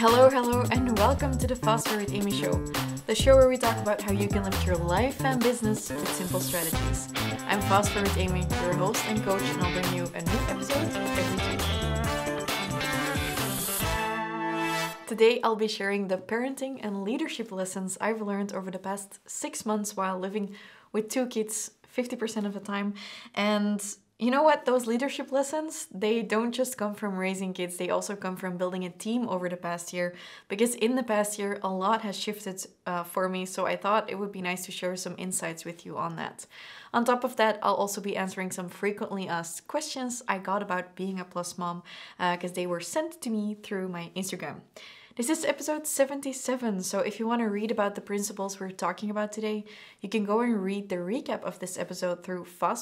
Hello, and welcome to the Fast Forward Amy show, the show where we talk about how you can lift your life and business with simple strategies. I'm Fast Forward Amy, your host and coach, and I'll bring you a new episode every Tuesday. Today, I'll be sharing the parenting and leadership lessons I've learned over the past 6 months while living with 2 kids 50% of the time. And you know what? Those leadership lessons, they don't just come from raising kids, they also come from building a team over the past year. Because in the past year, a lot has shifted for me, so I thought it would be nice to share some insights with you on that. On top of that, I'll also be answering some frequently asked questions I got about being a plus mom, because they were sent to me through my Instagram. This is episode 77, so if you want to read about the principles we're talking about today, you can go and read the recap of this episode through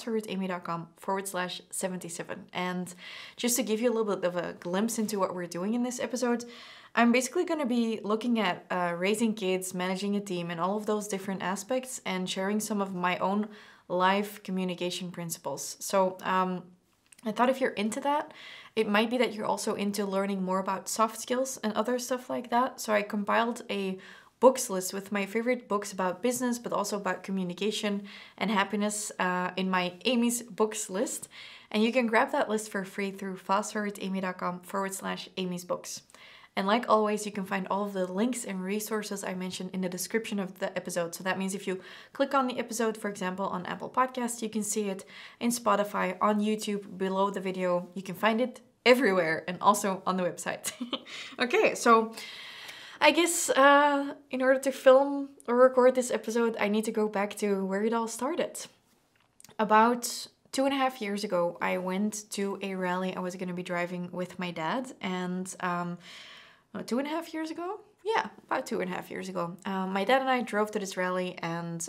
fastforwardamy.com/77. And just to give you a little bit of a glimpse into what we're doing in this episode, I'm basically going to be looking at raising kids, managing a team, and all of those different aspects, and sharing some of my own life communication principles. So I thought if you're into that, it might be that you're also into learning more about soft skills and other stuff like that. So I compiled a books list with my favorite books about business, but also about communication and happiness in my Amy's books list. And you can grab that list for free through fastforwardamy.com/Amy's books. And like always, you can find all of the links and resources I mentioned in the description of the episode. So that means if you click on the episode, for example, on Apple Podcasts, you can see it in Spotify, on YouTube, below the video. You can find it everywhere and also on the website. Okay, so I guess in order to film or record this episode, I need to go back to where it all started. About 2.5 years ago, I went to a rally I was going to be driving with my dad, and 2.5 years ago? Yeah, about 2.5 years ago. My dad and I drove to this rally, and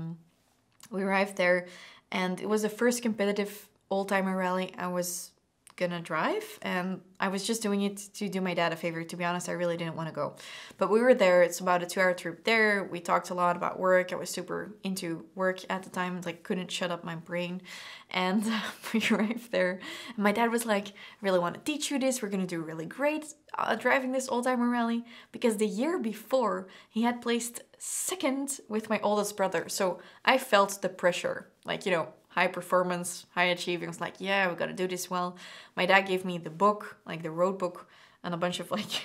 we arrived there, and it was the first competitive old-timer rally I was gonna drive, and I was just doing it to do my dad a favor. To be honest, I really didn't want to go, but we were there. It's about a 2-hour trip there. We talked a lot about work. I was super into work at the time, like couldn't shut up my brain. And we arrived there, and my dad was like, I really want to teach you this. We're gonna do really great driving this old-timer rally, because the year before he had placed second with my oldest brother. So I felt the pressure, like, you know, high performance, high achieving. I was like, yeah, we gotta do this well. My dad gave me the book, like the road book, and a bunch of like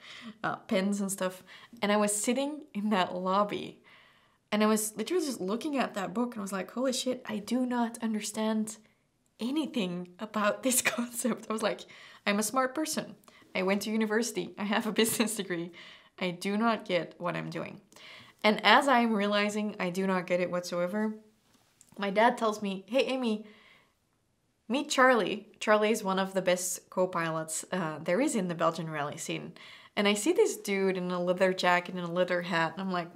pens and stuff. And I was sitting in that lobby, and I was literally just looking at that book, and I was like, holy shit, I do not understand anything about this concept. I was like, I'm a smart person. I went to university. I have a business degree. I do not get what I'm doing. And as I'm realizing I do not get it whatsoever, my dad tells me, hey, Amy, meet Charlie. Charlie is one of the best co-pilots there is in the Belgian rally scene. And I see this dude in a leather jacket and a leather hat, and I'm like,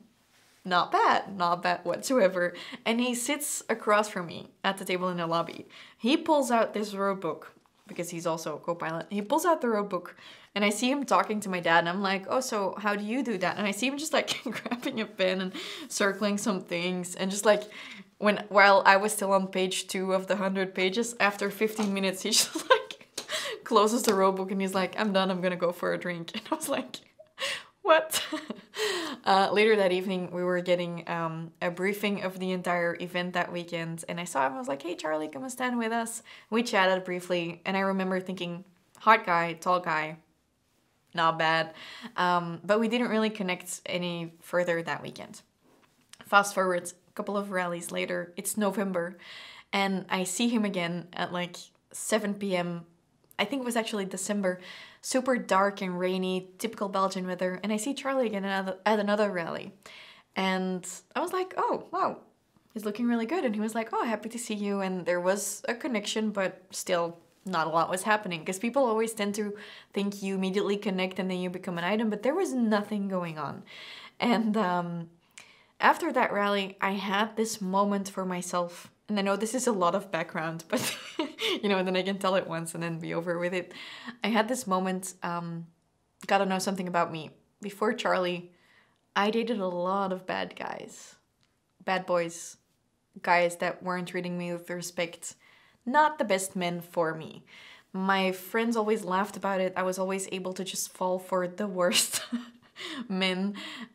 not bad whatsoever. And he sits across from me at the table in the lobby. He pulls out this road book, because he's also a co-pilot. He pulls out the road book, and I see him talking to my dad, and I'm like, oh, so how do you do that? And I see him just like grabbing a pen and circling some things, and just like, while I was still on page 2 of the 100 pages, after 15 minutes, he just like closes the road book and he's like, I'm done, I'm gonna go for a drink. And I was like, what? Later that evening, we were getting a briefing of the entire event that weekend, and I saw him. I was like, hey, Charlie, come and stand with us. We chatted briefly, and I remember thinking, hot guy, tall guy, not bad. But we didn't really connect any further that weekend. Fast forward a couple of rallies later, it's November, and I see him again at like 7 p.m. I think it was actually December, super dark and rainy, typical Belgian weather, and I see Charlie again at another rally. And I was like, oh, wow, he's looking really good. And he was like, oh, happy to see you. And there was a connection, but still not a lot was happening, because people always tend to think you immediately connect and then you become an item, but there was nothing going on. And after that rally, I had this moment for myself. And I know this is a lot of background, but you know, then I can tell it once and then be over with it. I had this moment, gotta know something about me. Before Charlie, I dated a lot of bad guys. Bad boys. Guys that weren't treating me with respect. Not the best men for me. My friends always laughed about it. I was always able to just fall for the worst men.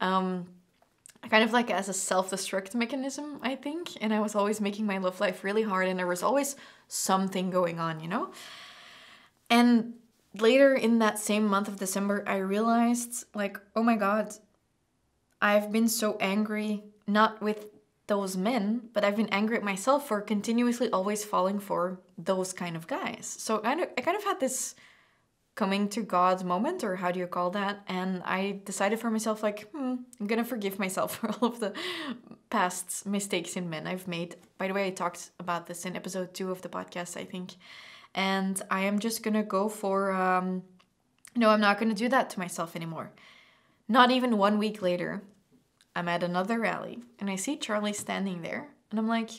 Kind of like as a self-destruct mechanism, I think. And I was always making my love life really hard, and there was always something going on, you know? And later in that same month of December, I realized, like, oh my God, I've been so angry, not with those men, but I've been angry at myself for continuously always falling for those kind of guys. So I kind of had this coming to God moment, or how do you call that? And I decided for myself, like, I'm gonna forgive myself for all of the past mistakes in men I've made. By the way, I talked about this in episode 2 of the podcast, I think. And I am just gonna go for, no, I'm not gonna do that to myself anymore. Not even 1 week later, I'm at another rally and I see Charlie standing there. And I'm like,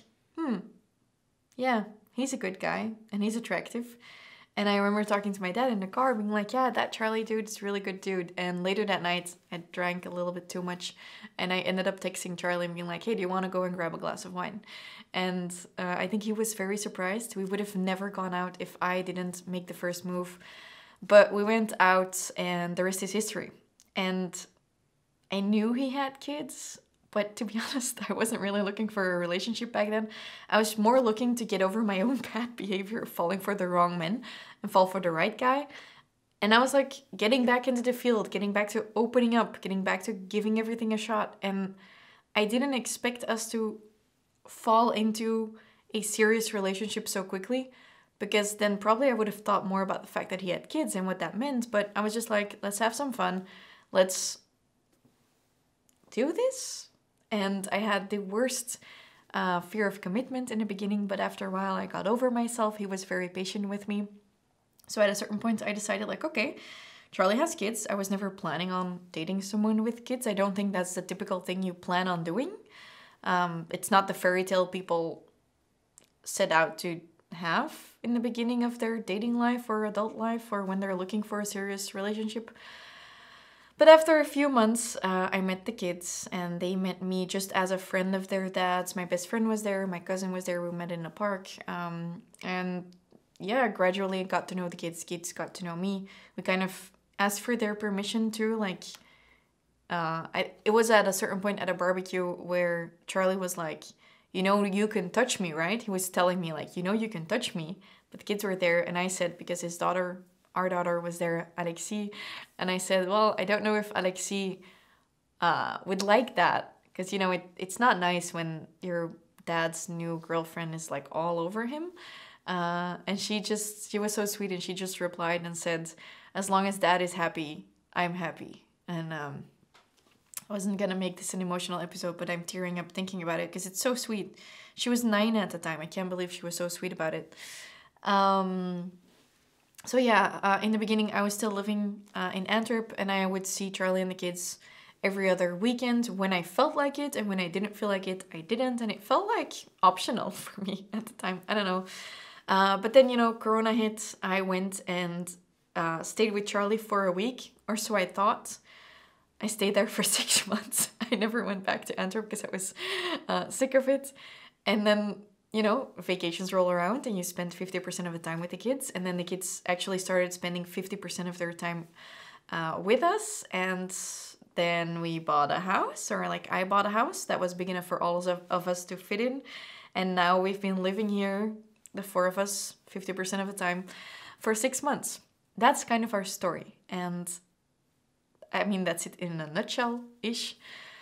yeah, he's a good guy and he's attractive. And I remember talking to my dad in the car, being like, yeah, that Charlie dude is a really good dude. And later that night, I drank a little bit too much. And I ended up texting Charlie and being like, hey, do you want to go and grab a glass of wine? And I think he was very surprised. We would have never gone out if I didn't make the first move. But we went out and the rest is history. And I knew he had kids. But to be honest, I wasn't really looking for a relationship back then. I was more looking to get over my own bad behavior of falling for the wrong men and fall for the right guy. And I was like getting back into the field, getting back to opening up, getting back to giving everything a shot. And I didn't expect us to fall into a serious relationship so quickly, because then probably I would have thought more about the fact that he had kids and what that meant. But I was just like, let's have some fun. Let's do this. And I had the worst fear of commitment in the beginning, but after a while I got over myself. He was very patient with me. So at a certain point I decided, like, okay, Charlie has kids. I was never planning on dating someone with kids. I don't think that's the typical thing you plan on doing. It's not the fairy tale people set out to have in the beginning of their dating life or adult life, or when they're looking for a serious relationship. But after a few months, I met the kids and they met me just as a friend of their dad's. My best friend was there, my cousin was there, we met in a park. And yeah, gradually got to know the kids got to know me. We kind of asked for their permission too, like, it was at a certain point at a barbecue where Charlie was like, you know, you can touch me, right? He was telling me, like, you know, you can touch me. But the kids were there and I said, because our daughter was there, Alexi, and I said, well, I don't know if Alexi would like that, because, you know, it's not nice when your dad's new girlfriend is like all over him. And she was so sweet, and she just replied and said, as long as dad is happy, I'm happy. And I wasn't gonna make this an emotional episode, but I'm tearing up thinking about it because it's so sweet. She was 9 at the time. I can't believe she was so sweet about it. So yeah, in the beginning I was still living in Antwerp, and I would see Charlie and the kids every other weekend when I felt like it, and when I didn't feel like it, I didn't, and it felt like optional for me at the time. I don't know. But then, you know, Corona hit. I went and stayed with Charlie for a week, or so I thought. I stayed there for 6 months. I never went back to Antwerp because I was sick of it. And then, you know, vacations roll around and you spend 50% of the time with the kids. And then the kids actually started spending 50% of their time with us. And then we bought a house, or like I bought a house that was big enough for all of us to fit in. And now we've been living here, the 4 of us, 50% of the time, for 6 months. That's kind of our story. And I mean, that's it in a nutshell-ish.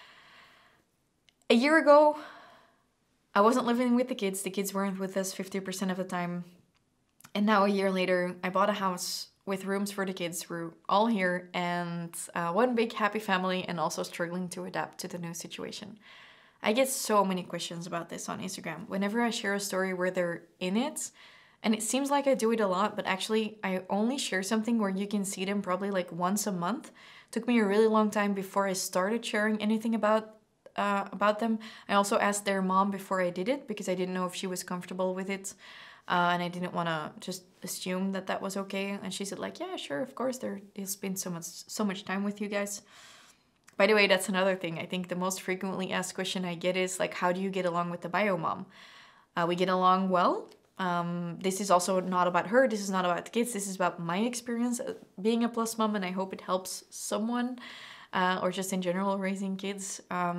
A year ago, I wasn't living with the kids. The kids weren't with us 50% of the time. And now a year later, I bought a house with rooms for the kids. We're all here, and one big happy family, and also struggling to adapt to the new situation. I get so many questions about this on Instagram. Whenever I share a story where they're in it, and it seems like I do it a lot, but actually I only share something where you can see them probably like once a month. It took me a really long time before I started sharing anything about them. I also asked their mom before I did it, because I didn't know if she was comfortable with it. And I didn't want to just assume that that was okay. And she said, like, yeah, sure, of course, there's been so much time with you guys. By the way, that's another thing. I think the most frequently asked question I get is, like, how do you get along with the bio mom? We get along well. This is also not about her. This is not about the kids. This is about my experience being a plus mom, and I hope it helps someone, or just in general raising kids.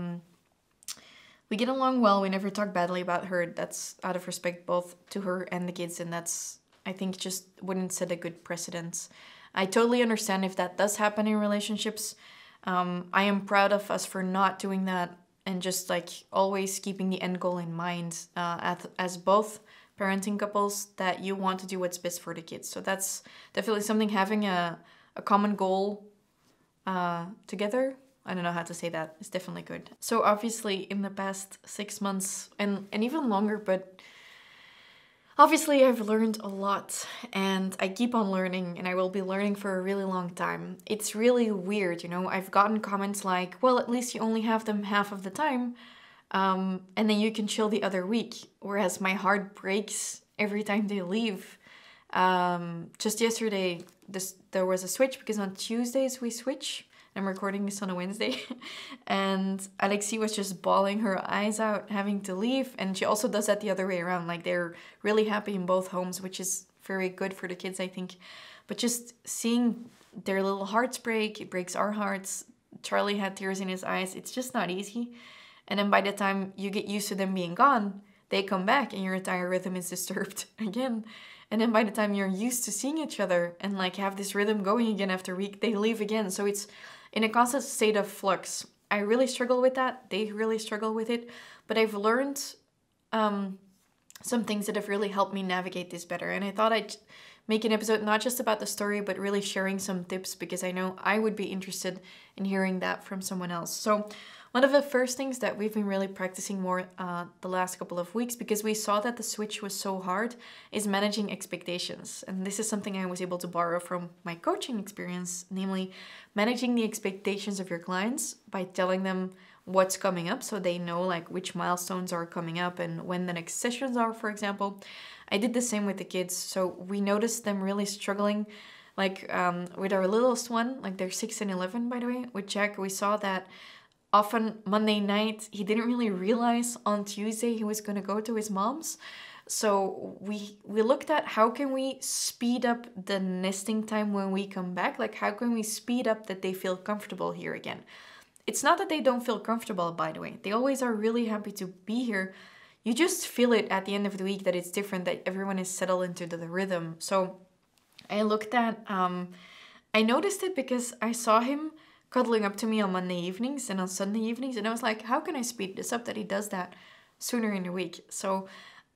We get along well. We never talk badly about her. That's out of respect both to her and the kids, and that's, I think, just wouldn't set a good precedence. I totally understand if that does happen in relationships. I am proud of us for not doing that and just like always keeping the end goal in mind as both parenting couples, that you want to do what's best for the kids. So that's definitely something, having a common goal together. I don't know how to say that. It's definitely good. So obviously in the past 6 months and even longer, but obviously I've learned a lot, and I keep on learning, and I will be learning for a really long time. It's really weird, you know. I've gotten comments like, well, at least you only have them half of the time, and then you can chill the other week. Whereas my heart breaks every time they leave. Just yesterday, there was a switch, because on Tuesdays we switch. I'm recording this on a Wednesday. And Alexi was just bawling her eyes out having to leave. And she also does that the other way around. Like, they're really happy in both homes, which is very good for the kids, I think. But just seeing their little hearts break, it breaks our hearts. Charlie had tears in his eyes. It's just not easy. And then by the time you get used to them being gone, they come back and your entire rhythm is disturbed again. And then by the time you're used to seeing each other and like have this rhythm going again after a week, they leave again. So it's in a constant state of flux. I really struggle with that. They really struggle with it. But I've learned some things that have really helped me navigate this better. And I thought I'd make an episode not just about the story, but really sharing some tips, because I know I would be interested in hearing that from someone else. So one of the first things that we've been really practicing more the last couple of weeks, because we saw that the switch was so hard, is managing expectations. And this is something I was able to borrow from my coaching experience, namely managing the expectations of your clients by telling them what's coming up, so they know like which milestones are coming up and when the next sessions are, for example. I did the same with the kids. So we noticed them really struggling, like with our littlest one, like they're 6 and 11, by the way. With Jack, we saw that often Monday night, he didn't really realize on Tuesday he was going to go to his mom's. So we looked at how can we speed up the nesting time when we come back? Like, how can we speed up that they feel comfortable here again? It's not that they don't feel comfortable, by the way. They always are really happy to be here. You just feel it at the end of the week that it's different, that everyone is settled into the rhythm. So I looked at, I noticed it because I saw him cuddling up to me on Monday evenings and on Sunday evenings, and I was like, how can I speed this up that he does that sooner in the week? So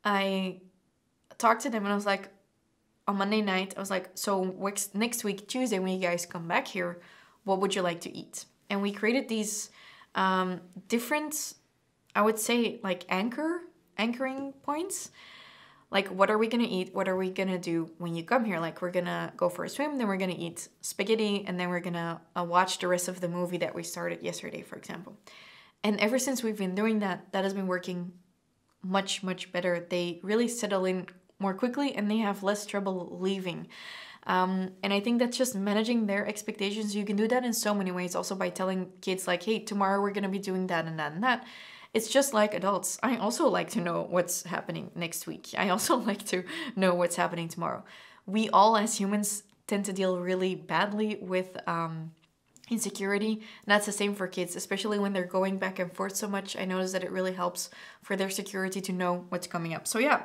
I talked to them and I was like, on Monday night, I was like, so next week, Tuesday, when you guys come back here, what would you like to eat? And we created these different, I would say, like anchoring points. Like, what are we going to eat? What are we going to do when you come here? Like, we're going to go for a swim, then we're going to eat spaghetti, and then we're going to watch the rest of the movie that we started yesterday, for example. And ever since we've been doing that, that has been working much, much better. They really settle in more quickly and they have less trouble leaving. And I think that's just managing their expectations. You can do that in so many ways, also by telling kids like, hey, tomorrow we're going to be doing that and that and that. It's just like adults. I also like to know what's happening next week. I also like to know what's happening tomorrow. We all as humans tend to deal really badly with insecurity. And that's the same for kids, especially when they're going back and forth so much. I notice that it really helps for their security to know what's coming up. So yeah,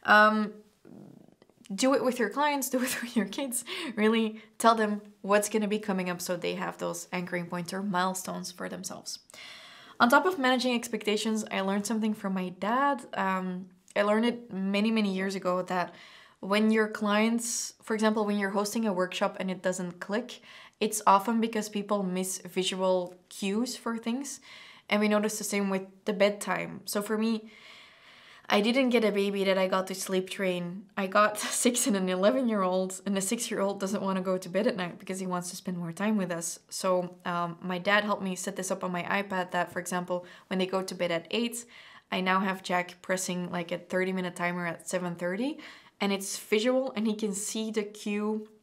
do it with your clients, do it with your kids. Really tell them what's going to be coming up so they have those anchoring points or milestones for themselves. On top of managing expectations, I learned something from my dad. I learned it many, many years ago that when your clients, for example, when you're hosting a workshop and it doesn't click, it's often because people miss visual cues for things. And we noticed the same with the bedtime. So for me, I didn't get a baby that I got to sleep train. I got 6 and an 11-year-old, and the 6-year-old doesn't want to go to bed at night because he wants to spend more time with us. So my dad helped me set this up on my iPad that, for example, when they go to bed at 8, I now have Jack pressing like a 30-minute timer at 7:30, and it's visual and he can see the cue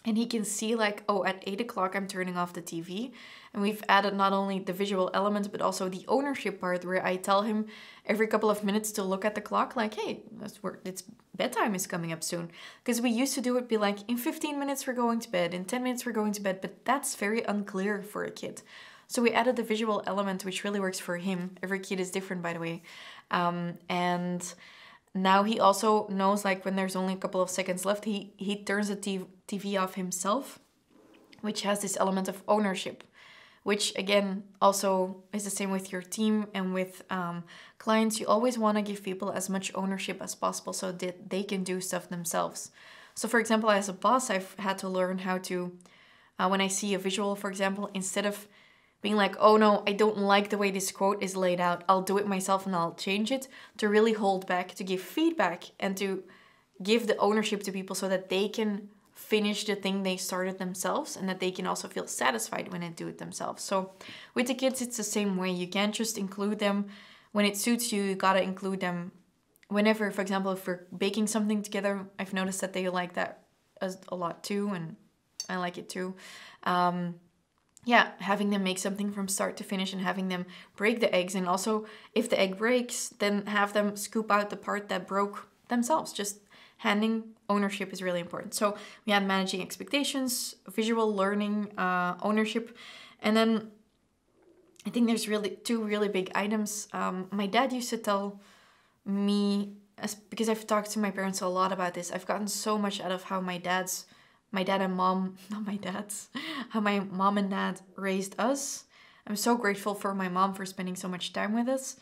And he can see like, oh, at 8 o'clock I'm turning off the TV. And we've added not only the visual element, but also the ownership part, where I tell him every couple of minutes to look at the clock, like, hey, it's bedtime is coming up soon. Because we used to do it, be like, in 15 minutes we're going to bed, in 10 minutes we're going to bed, but that's very unclear for a kid. So we added the visual element, which really works for him. Every kid is different, by the way. And now he also knows, like, when there's only a couple of seconds left, he turns the TV off himself, which has this element of ownership, which again also is the same with your team and with clients. You always want to give people as much ownership as possible so that they can do stuff themselves. So for example, as a boss, I've had to learn how to, when I see a visual, for example, instead of being like, oh no, I don't like the way this quote is laid out, I'll do it myself and I'll change it, to really hold back, to give feedback, and to give the ownership to people so that they can finish the thing they started themselves, and that they can also feel satisfied when they do it themselves. So with the kids, it's the same way. You can't just include them when it suits you. You gotta include them whenever. For example, if we're baking something together, I've noticed that they like that a lot too, and I like it too. Yeah, having them make something from start to finish and having them break the eggs. And also, if the egg breaks, then have them scoop out the part that broke themselves. Just handing ownership is really important. So we had managing expectations, visual learning, ownership. And then I think there's really two really big items. My dad used to tell me, because I've talked to my parents a lot about this, I've gotten so much out of how my dad and mom, not my dad's, how my mom and dad raised us. I'm so grateful for my mom for spending so much time with us.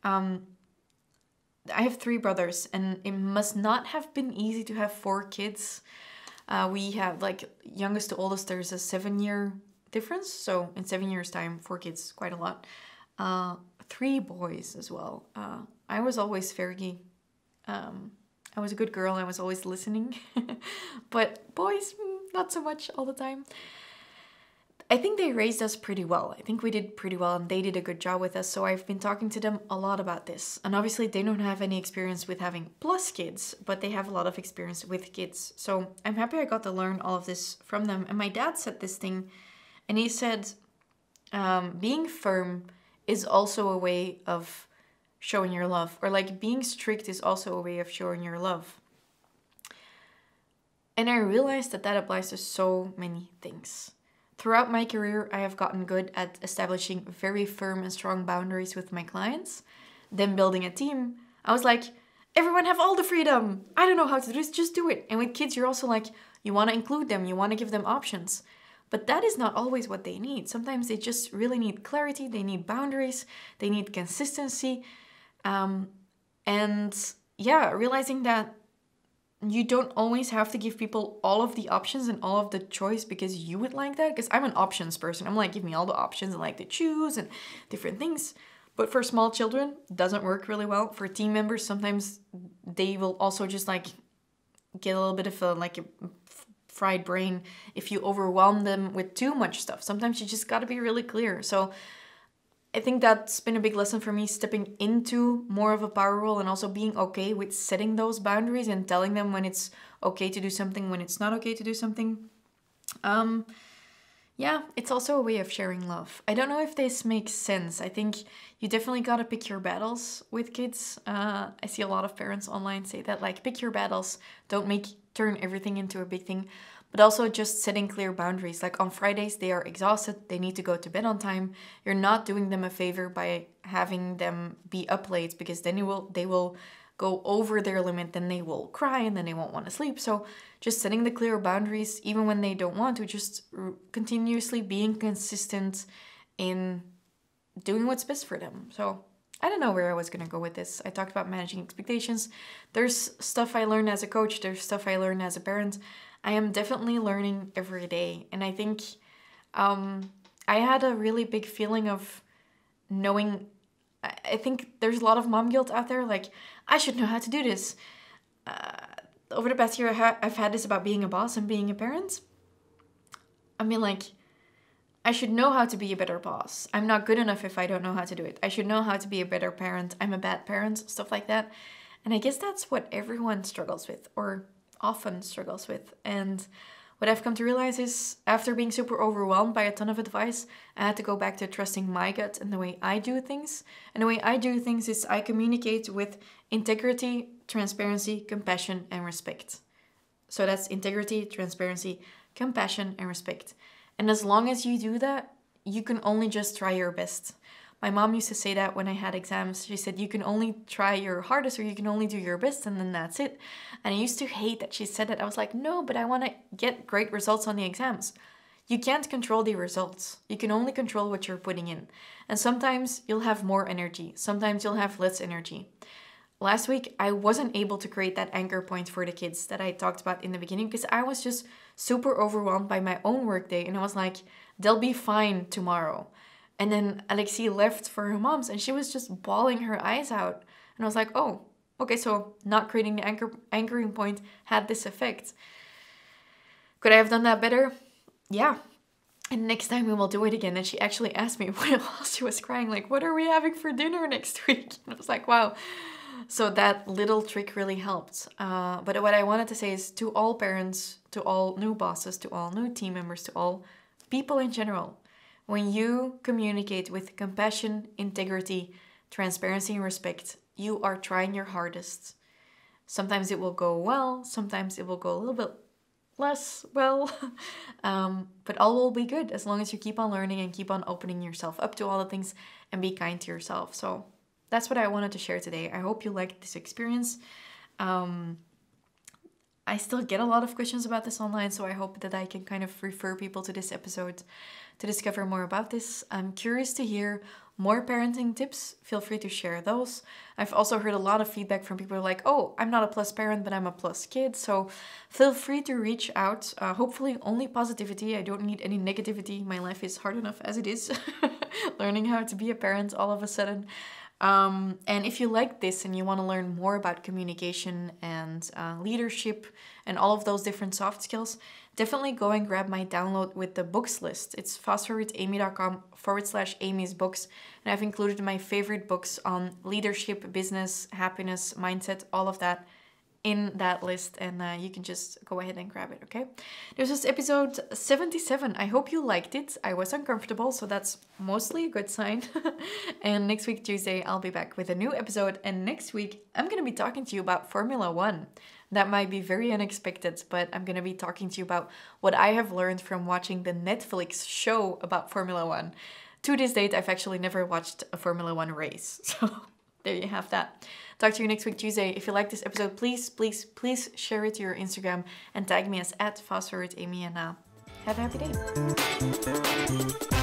I have 3 brothers, and it must not have been easy to have 4 kids. We have, like, youngest to oldest, there's a 7-year difference. So in 7 years' time, 4 kids, quite a lot. 3 boys as well. I was always very... I was a good girl. I was always listening. But boys, not so much all the time. I think they raised us pretty well. I think we did pretty well, and they did a good job with us. So I've been talking to them a lot about this. And obviously they don't have any experience with having plus kids, but they have a lot of experience with kids. So I'm happy I got to learn all of this from them. And my dad said this thing, and he said, being firm is also a way of showing your love, or like being strict is also a way of showing your love. And I realized that that applies to so many things. Throughout my career, I have gotten good at establishing very firm and strong boundaries with my clients. Then building a team, I was like, everyone have all the freedom. I don't know how to do this, just do it. And with kids, you're also like, you want to include them, you want to give them options. But that is not always what they need. Sometimes they just really need clarity, they need boundaries, they need consistency. And yeah, realizing that you don't always have to give people all of the options and all of the choice because you would like that. Because I'm an options person. I'm like, give me all the options. I like to choose and different things. But for small children, it doesn't work really well. For team members, sometimes they will also just like get a little bit of a fried brain if you overwhelm them with too much stuff. Sometimes you just got to be really clear. So I think that's been a big lesson for me, stepping into more of a power role and also being okay with setting those boundaries and telling them when it's okay to do something, when it's not okay to do something. Yeah, it's also a way of sharing love. I don't know if this makes sense. I think you definitely gotta pick your battles with kids. I see a lot of parents online say that, like, pick your battles. Don't turn everything into a big thing. But also just setting clear boundaries. Like on Fridays, they are exhausted. They need to go to bed on time. You're not doing them a favor by having them be up late, because then they will go over their limit. Then they will cry and then they won't want to sleep. So just setting the clear boundaries, even when they don't want to, just continuously being consistent in doing what's best for them. So I don't know where I was going to go with this. I talked about managing expectations. There's stuff I learned as a coach. There's stuff I learned as a parent. I am definitely learning every day. And I think I had a really big feeling of knowing, I think there's a lot of mom guilt out there. Like, I should know how to do this. Over the past year, I've had this about being a boss and being a parent. I mean, like, I should know how to be a better boss. I'm not good enough if I don't know how to do it. I should know how to be a better parent. I'm a bad parent, stuff like that. And I guess that's what everyone struggles with, or often struggles with. And What I've come to realize is after being super overwhelmed by a ton of advice, I had to go back to trusting my gut and the way I do things. And the way I do things is I communicate with integrity, transparency, compassion, and respect. So that's integrity, transparency, compassion, and respect. And as long as you do that, you can only just try your best. My mom used to say that when I had exams. She said, you can only try your hardest or you can only do your best and then that's it. And I used to hate that she said that. I was like, no, but I want to get great results on the exams. You can't control the results. You can only control what you're putting in. And sometimes you'll have more energy. Sometimes you'll have less energy. Last week, I wasn't able to create that anchor point for the kids that I talked about in the beginning because I was just super overwhelmed by my own workday. And I was like, they'll be fine tomorrow. And then Alexi left for her mom's and she was just bawling her eyes out. And I was like, oh, okay, so not creating the anchoring point had this effect. Could I have done that better? Yeah. And next time we will do it again. And she actually asked me while she was crying, like, what are we having for dinner next week? And I was like, wow. So that little trick really helped. But what I wanted to say is to all parents, to all new bosses, to all new team members, to all people in general, when you communicate with compassion, integrity, transparency, and respect, you are trying your hardest. Sometimes it will go well, sometimes it will go a little bit less well, but all will be good as long as you keep on learning and keep on opening yourself up to all the things and be kind to yourself. So that's what I wanted to share today. I hope you liked this experience. I still get a lot of questions about this online, so I hope that I can kind of refer people to this episode to discover more about this. I'm curious to hear more parenting tips. Feel free to share those. I've also heard a lot of feedback from people who are like, oh, I'm not a plus parent, but I'm a plus kid. So feel free to reach out. Hopefully only positivity. I don't need any negativity. My life is hard enough as it is. Learning how to be a parent all of a sudden. And if you like this and you want to learn more about communication and leadership and all of those different soft skills, definitely go and grab my download with the books list. It's fastforwardamy.com/Amy's books. And I've included my favorite books on leadership, business, happiness, mindset, all of that in that list, and you can just go ahead and grab it, okay? This was episode 77. I hope you liked it. I was uncomfortable, so that's mostly a good sign. And next week, Tuesday, I'll be back with a new episode, and next week, I'm going to be talking to you about Formula One. That might be very unexpected, but I'm going to be talking to you about what I have learned from watching the Netflix show about Formula One. To this date, I've actually never watched a Formula One race, so there you have that. Talk to you next week, Tuesday. If you like this episode, please, please, please share it to your Instagram and tag me as @FastForwardAmy, and have a happy day.